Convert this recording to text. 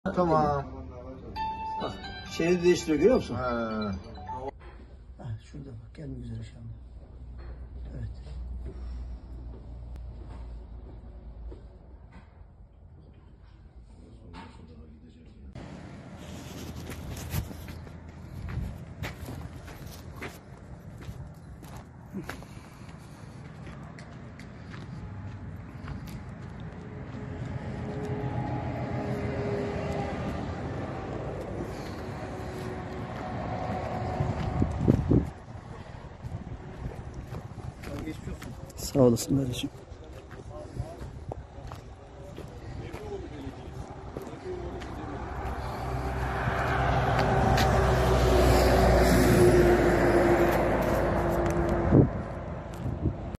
Tamam. Bak şeridi değiştiriyor, görüyor musun? Ha. Şurada bak, gelmek üzere şu anda. Evet. Sağ olasın kardeşim.